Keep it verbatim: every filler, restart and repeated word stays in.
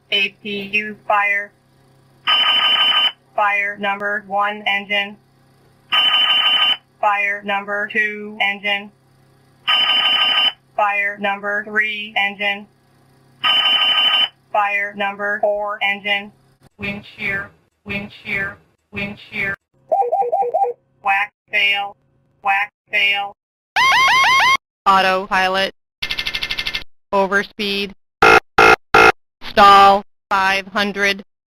A P U fire. Fire number one engine. Fire number two engine. Fire number three engine. Fire number four engine. Wind shear, wind shear, wind shear. Whack fail, whack fail. Autopilot. Overspeed. Stall five hundred.